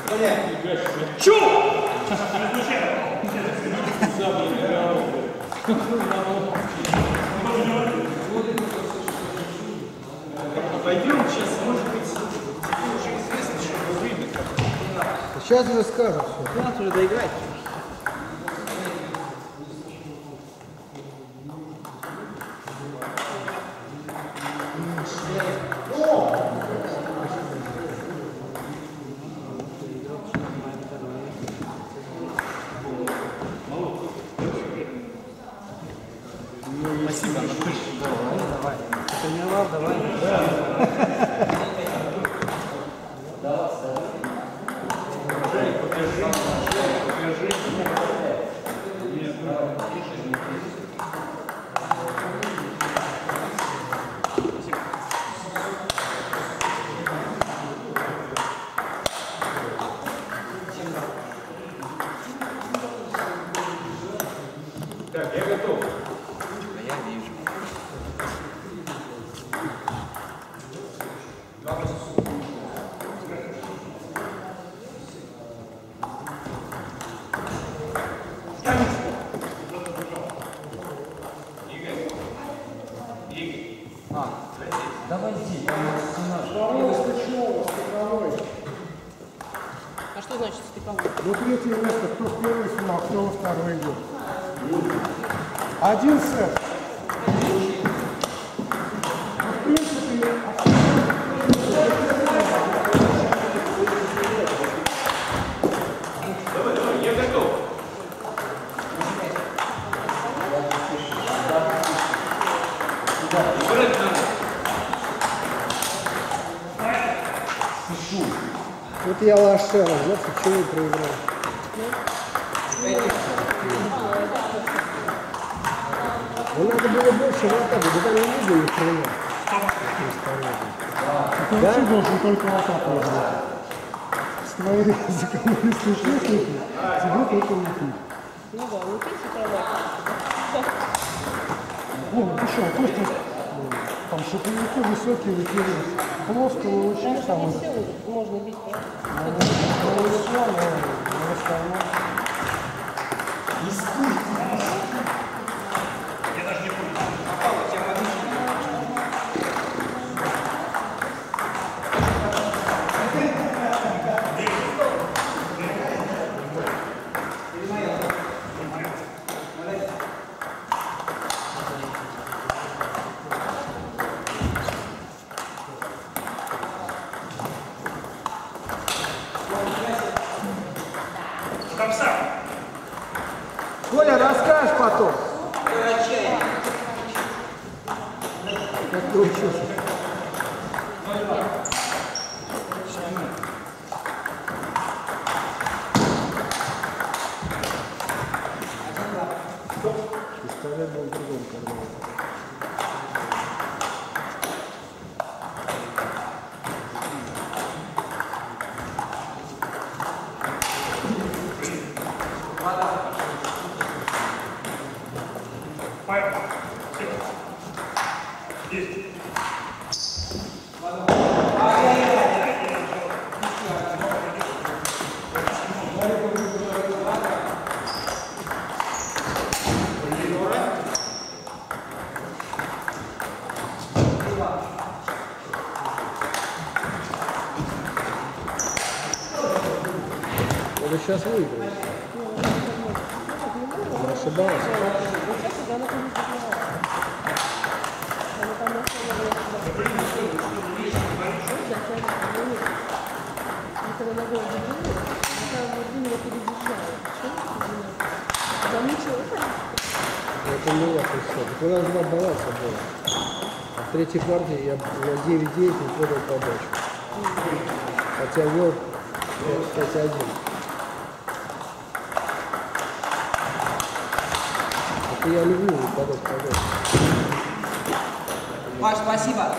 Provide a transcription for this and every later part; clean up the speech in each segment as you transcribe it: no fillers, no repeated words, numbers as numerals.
Чу! Пойдем сейчас, может быть, уже известно, что выйдет. Сейчас уже скажут все. Надо уже доиграть. Спасибо, Давай. Тренировал, давай. Так, я готов. А я вижу. Давай иди. А что значит стыковой? Ну, третье место, кто в первый снимал, кто во второй идет. Один сет. Ну, в принципе, Давай, я готов. Играть надо. Вот я лошара, знаете, чего проиграл? Ну, надо было больше в атаку, да там не видно ни хрена. ты вообще должен только в атаку играть. С твоей закономерной техникой тебе только лупить. Ну да, не пейте травма. Ну, ты что, просто там шиповики высокие выкидывают. Плоско лучше Там же там. не все можно бить, правда? Ну, все, но в остальном. Коля, расскажешь потом. Как ты учился? Пистолет был в другом кармане. Вы сейчас выиграете. Не ошибалась. Это не я пришел. У нас два баланса было. А в третьей партии я на 9-9 не подал подачу. Хотя вел 5-1. Это я люблю подать подачу. Маш, спасибо.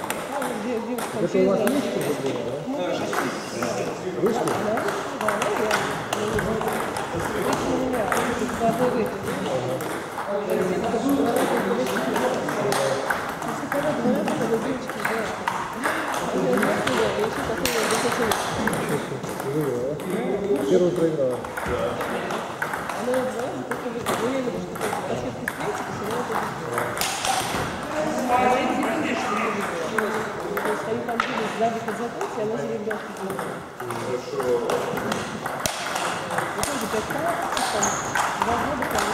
Это у вас есть уже было, да? Вышли? должны выйти. Если кого два раза, когда девочки играют. Первый проиграл. Она два раза только выиграла. Я имею в виду, что ошибки встретились, и она это выиграла. А эти люди, что не выиграла. То есть они там были сзади подзатылся, и она заиграла в футбол. Вот тоже 5 пар, там 2 года, там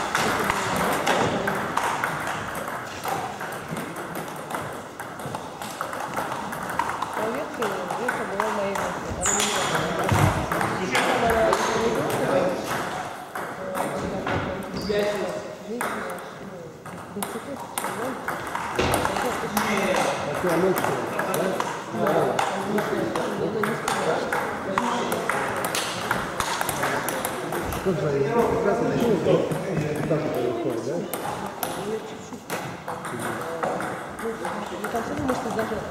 проверка была моей Что же, прекрасно начнем, так происходит, да? Ну, там все равно, что даже...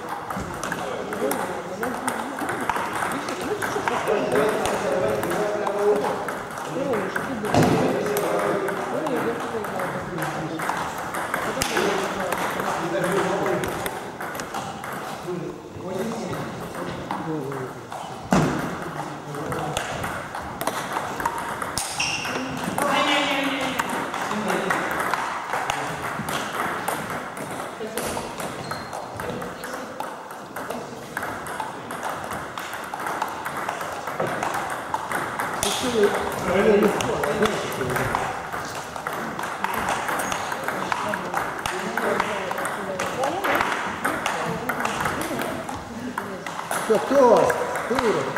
Что, кто? Ты?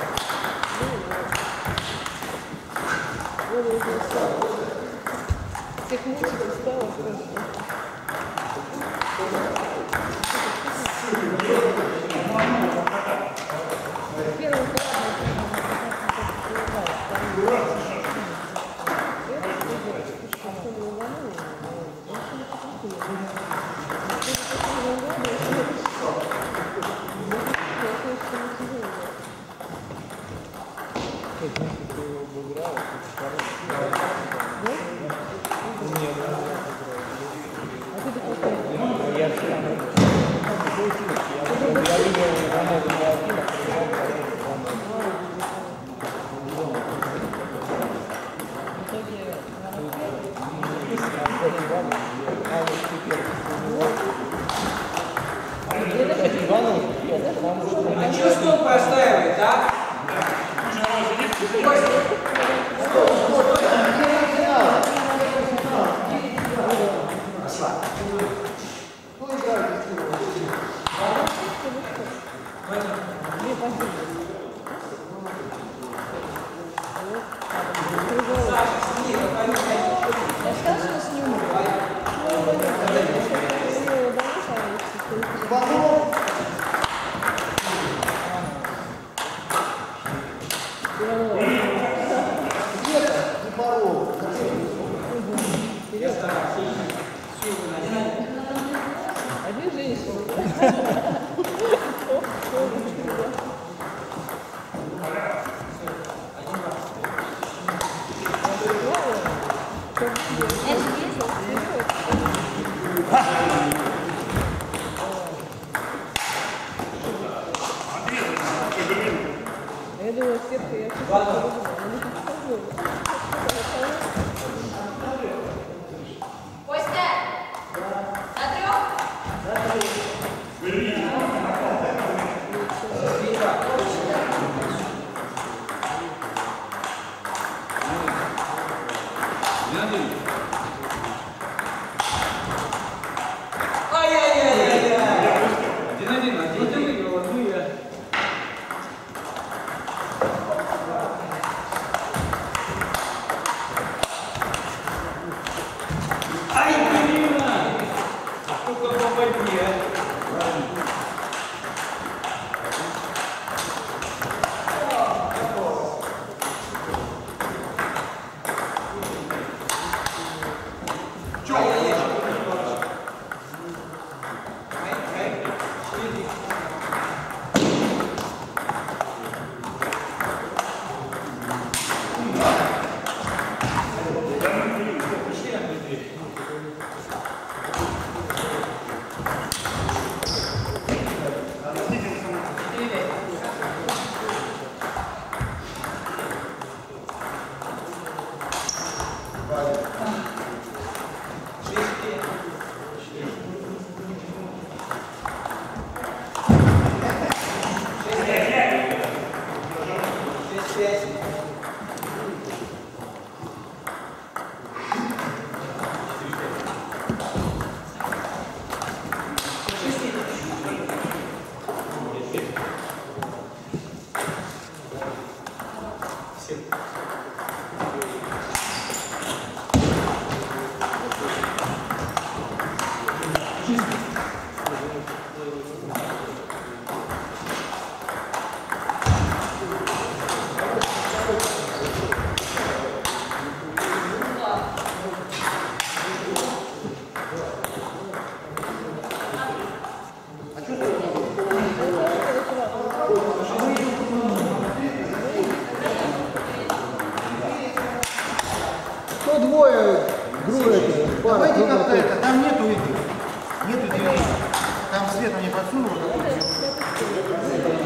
Всех мультиков стало просто. Первый А что стол простаивает, а? Одни женщины. Я думаю, сердце я чувствую. Костя! На 3! Ну, двое, двое, пара. Давайте как-то это, там нету игры. Нету дверей. Там света не подсунуло.